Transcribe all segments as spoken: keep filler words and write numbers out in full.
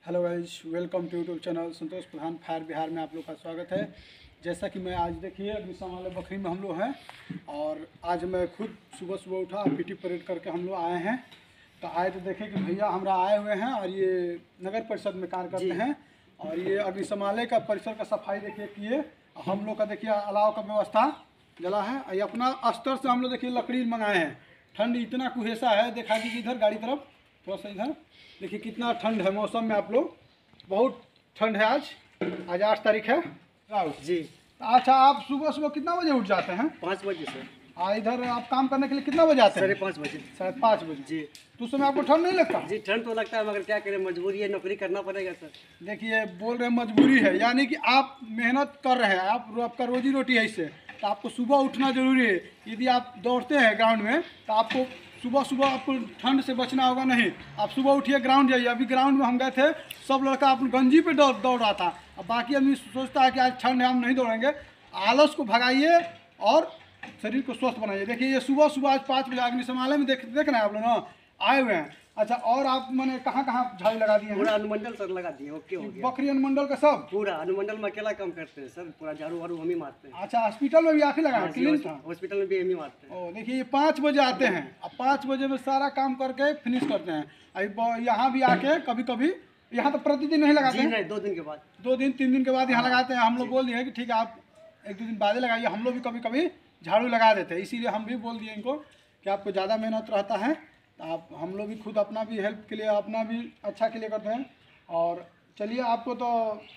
Hello guys, welcome to YouTube channel Santosh Pradhan fire Bihar में आप लोग का स्वागत है। जैसा कि मैं आज देखिए अग्निशम वाले बकरी में हम लोग हैं और आज मैं खुद सुबह सुबह उठा पीटी परेड करके हम लोग आए हैं। तो आए तो देखे कि भैया हमरा आए हुए हैं और ये नगर परिषद में कार्य करते हैं और ये अग्निशम वाले का परिसर का सफाई देखिए किए। हम लोग का देखिए अलाव का व्यवस्था जला है। ये अपना स्तर से हम लोग देखिए लकड़ी मंगाए हैं। ठंड इतना कुहेसा है, देखा दीजिए इधर गाड़ी तरफ थोड़ा सा, इधर देखिए कितना ठंड है मौसम में। आप लोग बहुत ठंड है। आज आज आठ तारीख है राउत जी। अच्छा, आप सुबह सुबह कितना बजे उठ जाते हैं? पाँच बजे सर। आ इधर आप काम करने के लिए कितना बजे आते हैं? साढ़े पाँच बजे। साढ़े पाँच बजे जी। तो उस समय आपको ठंड नहीं लगता? जी ठंड तो लगता है, मगर क्या करें, मजबूरी है, नौकरी करना पड़ेगा सर। देखिए बोल रहे हैं मजबूरी है, यानी कि आप मेहनत कर रहे हैं, आप आपका रोजी रोटी है इससे, तो आपको सुबह उठना जरूरी है। यदि आप दौड़ते हैं ग्राउंड में तो आपको सुबह सुबह आपको ठंड से बचना होगा। नहीं, आप सुबह उठिए, ग्राउंड जाइए। अभी ग्राउंड में हम गए थे, सब लड़का अपनी गंजी पे दौड़ दौड़ रहा था। अब बाकी आदमी सोचता है कि आज ठंड है हम नहीं दौड़ेंगे। आलस को भगाइए और शरीर को स्वस्थ बनाइए। देखिए ये सुबह सुबह आज पाँच बजे अग्निशमालय में देख देख रहे हैं आप लोग ना, आए हुए हैं। अच्छा, और आप मैंने कहाँ कहाँ झाड़ू लगा दिए हैं? पूरा अनुमंडल सर लगा दिए, ओके हो गया। बकरी अनुमंडल का सब पूरा अनुमंडल में अकेला काम करते हैं सर, पूरा झाड़ू वाड़ू हम ही मारते हैं। अच्छा, हॉस्पिटल में भी आप ही लगाए? क्लिनिक हॉस्पिटल में भी हम ही मारते हैं। ओ देखिए, ये पाँच बजे आते हैं, अब पाँच बजे में सारा काम करके फिनिश करते हैं। अभी यहाँ भी आके कभी कभी, यहाँ तो प्रतिदिन नहीं लगाते हैं? नहीं, दो दिन के बाद, दो दिन तीन दिन के बाद यहाँ लगाते हैं। हम लोग बोल दिए कि ठीक है आप एक दो दिन बाद लगाइए। हम लोग भी कभी कभी झाड़ू लगा देते हैं, इसीलिए हम भी बोल दिए इनको कि आपको ज़्यादा मेहनत रहता है। आप हम लोग भी खुद अपना भी हेल्प के लिए, अपना भी अच्छा के लिए करते हैं। और चलिए, आपको तो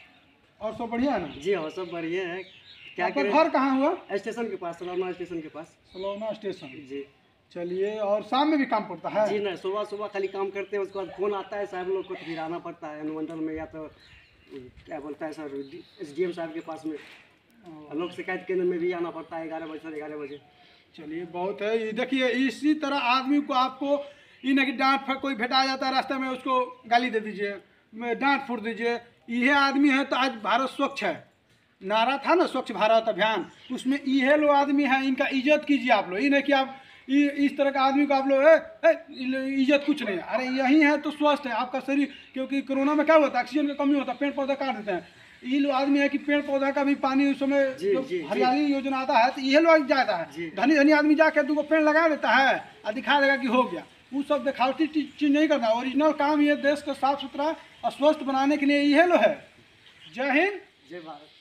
और सब बढ़िया है ना? जी हाँ, सब बढ़िया है। क्या आपका करें, घर कहाँ हुआ? स्टेशन के पास, सलौना स्टेशन के पास। सलौना स्टेशन। जी। चलिए, और शाम में भी काम पड़ता है? जी नहीं, सुबह सुबह खाली काम करते हैं, उसके बाद फोन आता है साहब लोग को, तो फिर आना पड़ता है अनुमंडल में, या तो क्या बोलता है सर, एस डी एम साहब के पास में, लोक शिकायत केंद्र में भी आना पड़ता है ग्यारह बजे से ग्यारह बजे। चलिए बहुत है। ये देखिए, इसी तरह आदमी को आपको ये नहीं कि डांट फट कोई भेटा जाता है रास्ते में, उसको गाली दे दीजिए, डांट फूट दीजिए। ये आदमी है तो आज भारत स्वच्छ है, नारा था ना स्वच्छ भारत अभियान, उसमें ये लोग आदमी हैं, इनका इज्जत कीजिए आप लोग। ये नहीं कि आप ये इस तरह का आदमी को आप लोग इज्जत कुछ नहीं। अरे यही है तो स्वस्थ है आपका शरीर, क्योंकि कोरोना में क्या होता है, ऑक्सीजन का कमी होता है, पेड़ पौधा काट देते हैं। ये लोग आदमी है कि पेड़ पौधा का भी पानी उस समय हरियाली योजना आता है तो ये लोग जाता है। धनी धनी आदमी जाकर दो पेड़ लगा देता है और दिखा देगा कि हो गया। वो सब दिखावटी चीज नहीं करना। ओरिजिनल काम ये देश को साफ सुथरा और स्वस्थ बनाने के लिए ये लो है। जय हिंद, जय भारत।